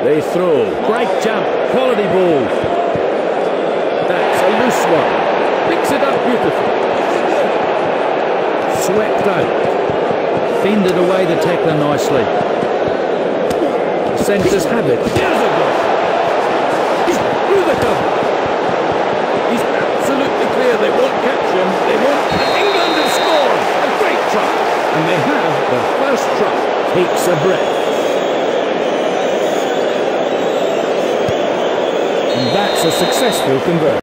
They throw. Great jump. Quality ball. That's a loose one. Picks it up beautifully. Swept out. Fended away the tackler nicely. The centres have it. Here's a goal. He's through the cover. He's absolutely clear. They won't catch him. They won't. And England have scored. A great try. And they have the first try. Takes a breath. And that's a successful conversion.